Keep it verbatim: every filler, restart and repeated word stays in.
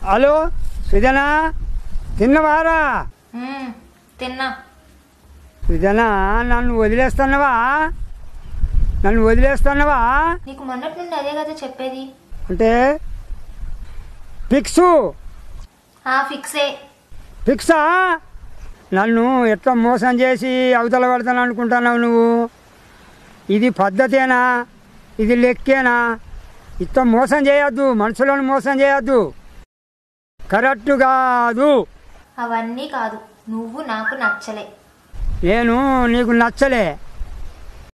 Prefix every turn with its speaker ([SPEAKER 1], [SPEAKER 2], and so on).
[SPEAKER 1] Hello Sujana, తిన్నవారా?
[SPEAKER 2] తిన్నా.
[SPEAKER 1] సుజనా, నన్ను వదిలేస్తున్నావా? నన్ను వదిలేస్తున్నావా?
[SPEAKER 2] నీకు మొన్నటి నుండి అదే కదా చెప్పేది.
[SPEAKER 1] అంటే ఫిక్సు?
[SPEAKER 2] ఫిక్సే.
[SPEAKER 1] ఫిక్సా? నన్ను ఎట్లా మోసం చేసి అవతల పడతాను అనుకుంటున్నావు నువ్వు? ఇది పద్ధతేనా? ఇది లెక్కేనా? ఇట్లా మోసం చేయొద్దు, మనుషులను మోసం చేయొద్దు, కరెక్ట్ కాదు.
[SPEAKER 2] అవన్నీ కాదు, నువ్వు నాకు నచ్చలే.
[SPEAKER 1] నేను నీకు నచ్చలే.